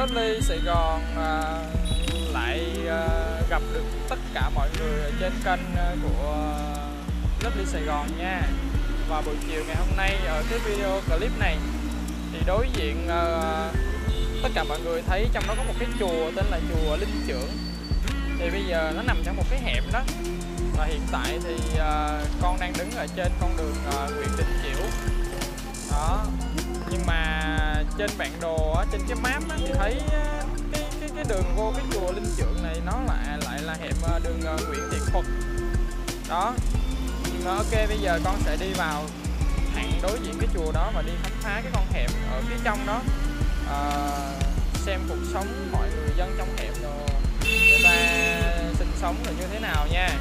Lovely Sài Gòn lại gặp được tất cả mọi người ở trên kênh của Lovely Sài Gòn nha. Và buổi chiều ngày hôm nay ở cái video clip này thì đối diện tất cả mọi người thấy trong đó có một cái chùa tên là chùa Linh Trưởng. Thì bây giờ nó nằm trong một cái hẻm đó. Và hiện tại thì con đang đứng ở trên con đường Nguyễn Đình Chiểu đó. Nhưng mà trên bản đồ á, trên cái map á, thì thấy cái đường vô cái chùa Linh Trưởng này nó lại là hẻm đường Nguyễn Thiện Thuật đó. Nhưng mà ok, bây giờ con sẽ đi vào thẳng đối diện cái chùa đó và đi khám phá cái con hẻm ở phía trong đó, xem cuộc sống mọi người dân trong hẻm rồi người ta sinh sống rồi như thế nào nha.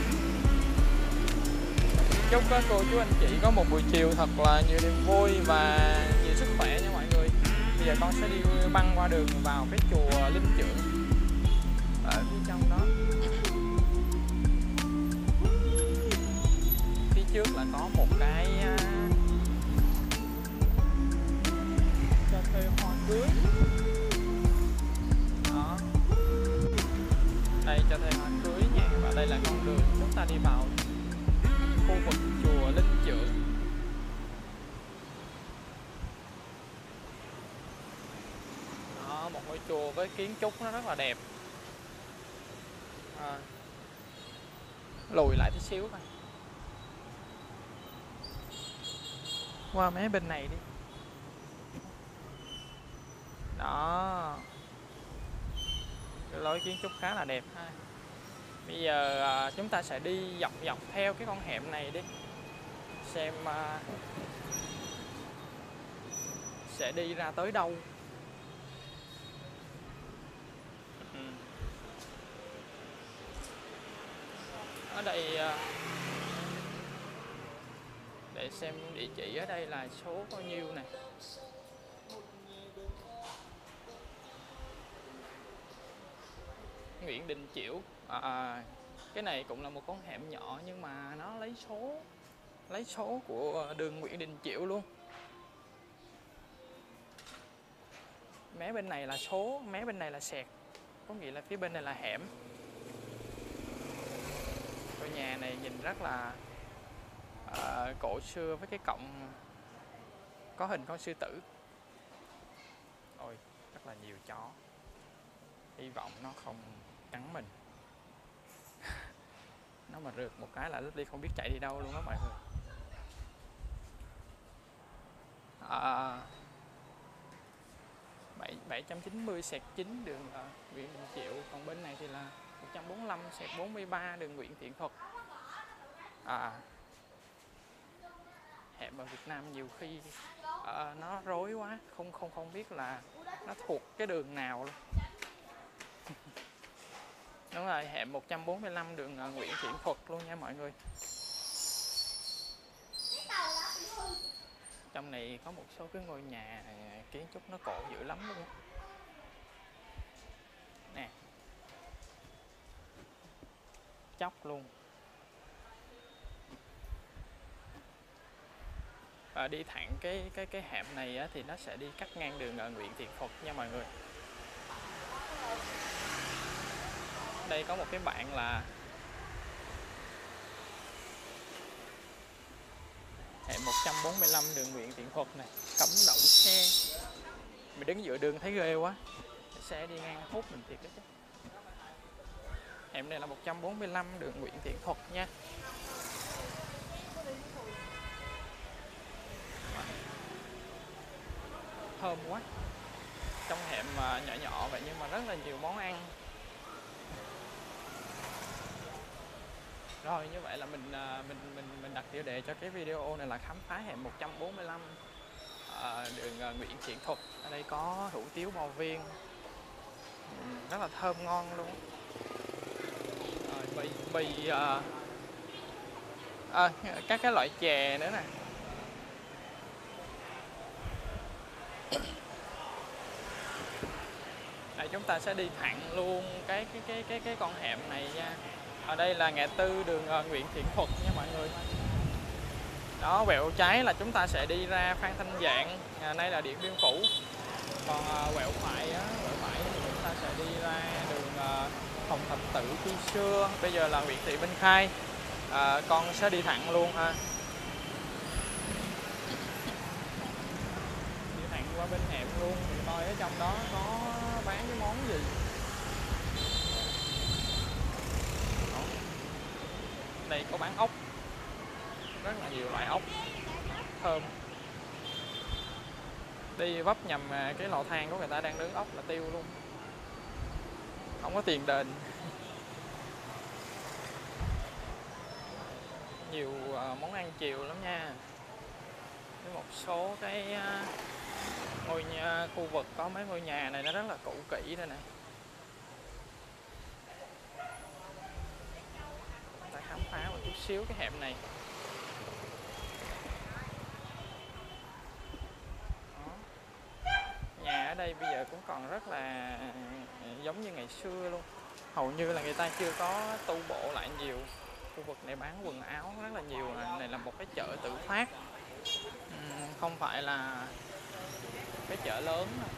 Chúc các cô chú anh chị có một buổi chiều thật là nhiều niềm vui và nhiều sức khỏe nha mọi người. Bây giờ con sẽ đi băng qua đường vào cái chùa Linh Trưởng ở phía trong đó. Phía trước là có một cái cho thuê hoa cưới đó. Đây cho thuê hoa cưới nha. Và đây là con đường chúng ta đi vào khu vực chùa Linh Trưởng. Đó, một ngôi chùa với kiến trúc nó rất là đẹp. Lùi lại tí xíu coi. Qua mấy bên này đi. Đó, cái lối kiến trúc khá là đẹp ha. Bây giờ chúng ta sẽ đi dọc theo cái con hẻm này đi, xem sẽ đi ra tới đâu. Ở đây để xem địa chỉ ở đây là số bao nhiêu này. Nguyễn Đình Chiểu. Cái này cũng là một con hẻm nhỏ nhưng mà nó lấy số của đường Nguyễn Đình Chiểu luôn. Mé bên này là số, mé bên này là sẹt, có nghĩa là phía bên này là hẻm. Ngôi nhà này nhìn rất là cổ xưa với cái cổng có hình con sư tử. Ôi, rất là nhiều chó. Hy vọng nó không cắn mình. Nó mà rượt một cái là Lovely không biết chạy đi đâu luôn đó mọi người. 790/9 đường Nguyễn Đình Chiểu. Còn bên này thì là 145/43 đường Nguyễn Thiện Thuật. Hẻm ở Việt Nam nhiều khi nó rối quá, không biết là nó thuộc cái đường nào luôn. Đúng rồi, hẻm 145 đường Nguyễn Thiện Thuật luôn nha mọi người. Trong này có một số cái ngôi nhà kiến trúc nó cổ dữ lắm luôn. Nè, chóc luôn. Và đi thẳng cái hẻm này á, thì nó sẽ đi cắt ngang đường Nguyễn Thiện Thuật nha mọi người. Đây có một cái bảng là hẻm 145 đường Nguyễn Thiện Thuật này, cấm đậu xe. Mình đứng giữa đường thấy ghê quá, xe đi ngang hút mình thiệt đó chứ. Hẻm này là 145 đường Nguyễn Thiện Thuật nha. Thơm quá. Trong hẻm nhỏ nhỏ vậy nhưng mà rất là nhiều món ăn. Rồi như vậy là mình đặt tiêu đề cho cái video này là khám phá hẻm 145 đường Nguyễn Thiện Thuật. Ở đây có hủ tiếu bò viên rất là thơm ngon luôn. Bì các cái loại chè nữa nè. Đây, chúng ta sẽ đi thẳng luôn cái con hẻm này nha. Ở đây là ngã tư đường Nguyễn Thiện Thuật nha mọi người. Đó, quẹo trái là chúng ta sẽ đi ra Phan Thanh Giảng, nay là Điện Biên Phủ. Còn quẹo phải đi ra đường Hồng Thập Tự khi xưa, bây giờ là Nguyễn Thị Minh Khai. Con sẽ đi thẳng luôn ha, đi thẳng qua bên hẻm luôn thì coi ở trong đó có bán cái món gì. Đó. Đây có bán ốc, rất là nhiều loại ốc thơm. Đi vấp nhầm cái lò than của người ta đang nướng ốc là tiêu luôn, không có tiền đền. Nhiều món ăn chiều lắm nha. Với một số cái ngôi nhà, khu vực có mấy ngôi nhà này nó rất là cũ kỹ đây này. Ta khám phá một chút xíu cái hẻm này. Đó. Nhà ở đây bây giờ cũng còn rất là giống như ngày xưa luôn. Hầu như là người ta chưa có tu bổ lại nhiều. Khu vực này bán quần áo rất là nhiều. Này là một cái chợ tự phát, không phải là cái chợ lớn đâu.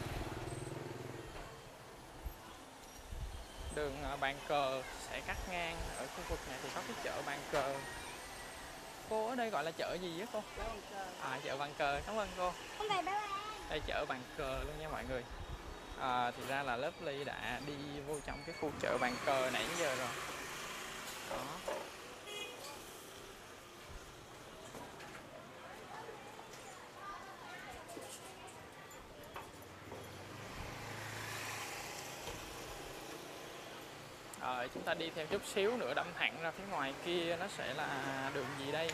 Đường Bàn Cờ sẽ cắt ngang ở khu vực này thì có cái chợ Bàn Cờ. Cô ở đây gọi là chợ gì á cô? Chợ Bàn Cờ, cảm ơn cô. Đây chợ Bàn Cờ luôn nha mọi người. Thì ra là Lovely đã đi vô trong cái khu chợ Bàn Cờ nãy giờ rồi. Đó. Chúng ta đi thêm chút xíu nữa đâm thẳng ra phía ngoài kia, nó sẽ là đường gì đây?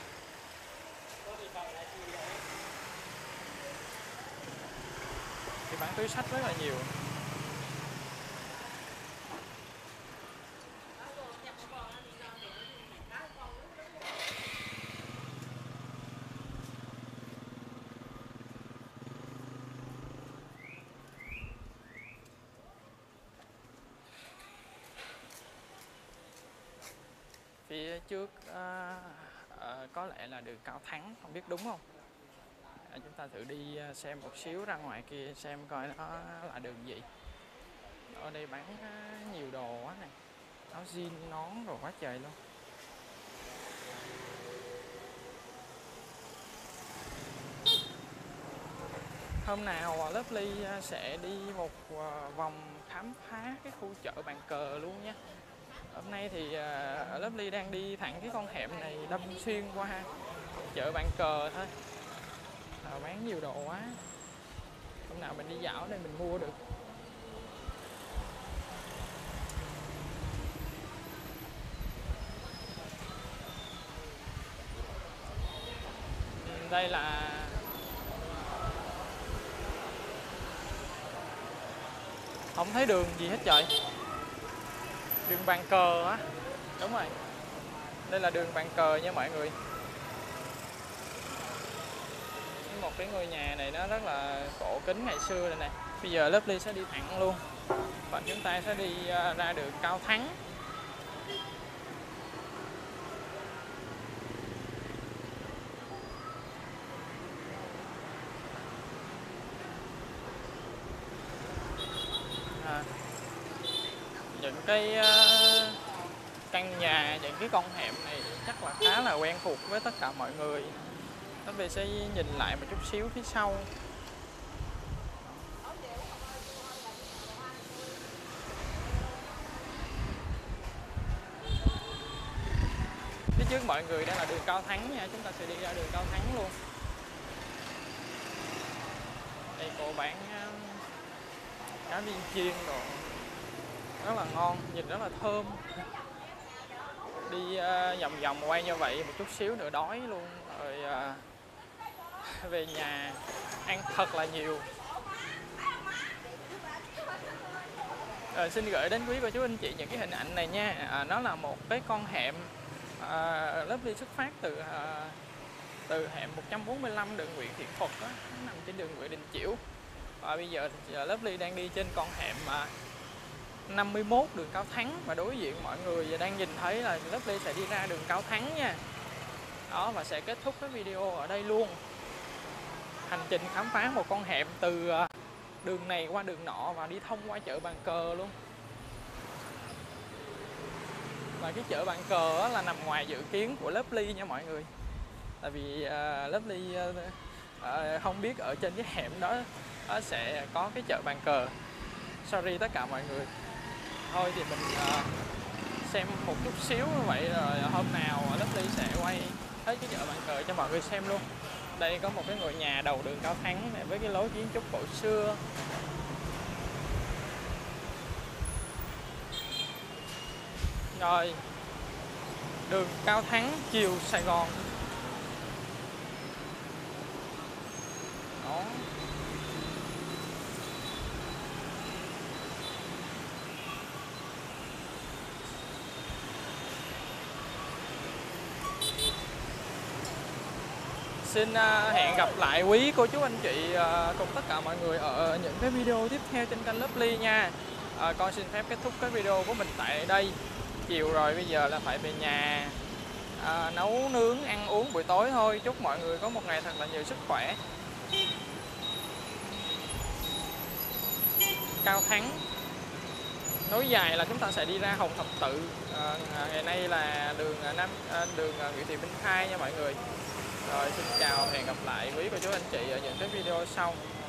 Thì bán túi sách rất là nhiều. Phía trước có lẽ là đường Cao Thắng, không biết đúng không? Chúng ta thử đi xem một xíu ra ngoài kia xem coi nó là đường gì. Ở đây bán nhiều đồ quá này, áo jean, nón rồi quá trời luôn. Hôm nào Lovely sẽ đi một vòng khám phá cái khu chợ Bàn Cờ luôn nha. Hôm nay thì Lovely đang đi thẳng cái con hẻm này đâm xuyên qua chợ Bàn Cờ thôi. Bán nhiều đồ quá. Hôm nào mình đi dạo đây mình mua được. Đây là không thấy đường gì hết trời. Đường Bàn Cờ á. Đúng rồi. Đây là đường Bàn Cờ nha mọi người. Một cái ngôi nhà này nó rất là cổ kính ngày xưa này nè. Bây giờ Lovely sẽ đi thẳng luôn. Và chúng ta sẽ đi ra đường Cao Thắng. Những cái căn nhà, những cái con hẻm này chắc là khá là quen thuộc với tất cả mọi người. Lovely sẽ nhìn lại một chút xíu phía sau. Phía trước mọi người đây là đường Cao Thắng nha, chúng ta sẽ đi ra đường Cao Thắng luôn. Đây cô bán cá viên chiên rồi, rất là ngon, nhìn rất là thơm. Đi vòng vòng quay như vậy một chút xíu nữa đói luôn rồi, về nhà ăn thật là nhiều. Xin gửi đến quý cô chú anh chị những cái hình ảnh này nha. Nó là một cái con hẻm Lovely xuất phát từ hẻm 145 đường Nguyễn Thiện Thuật đó, nằm trên đường Nguyễn Đình Chiểu. Và bây giờ thì Lovely đang đi trên con hẻm 51 đường Cao Thắng, và đối diện mọi người đang nhìn thấy là Lovely sẽ đi ra đường Cao Thắng nha. Đó, và sẽ kết thúc cái video ở đây luôn. Hành trình khám phá một con hẻm từ đường này qua đường nọ và đi thông qua chợ Bàn Cờ luôn. Và cái chợ Bàn Cờ là nằm ngoài dự kiến của Lovely nha mọi người. Tại vì Lovely không biết ở trên cái hẻm đó sẽ có cái chợ Bàn Cờ. Sorry tất cả mọi người. Thôi thì mình xem một chút xíu như vậy, rồi hôm nào Lovely sẽ quay hết cái chợ Bàn Cờ cho mọi người xem luôn. Đây có một cái ngôi nhà đầu đường Cao Thắng này với cái lối kiến trúc cổ xưa. Rồi, đường Cao Thắng, chiều Sài Gòn. Đó. Xin hẹn gặp lại quý cô chú anh chị cùng tất cả mọi người ở những cái video tiếp theo trên kênh Lovely nha. Con xin phép kết thúc cái video của mình tại đây. Chiều rồi, bây giờ là phải về nhà nấu nướng ăn uống buổi tối thôi. Chúc mọi người có một ngày thật là nhiều sức khỏe. Cao Thắng nối dài là chúng ta sẽ đi ra Hồng Thập Tự. Ngày nay là đường Nguyễn Thị Minh Khai nha mọi người. Rồi xin chào, hẹn gặp lại quý cô chú anh chị ở những cái video sau.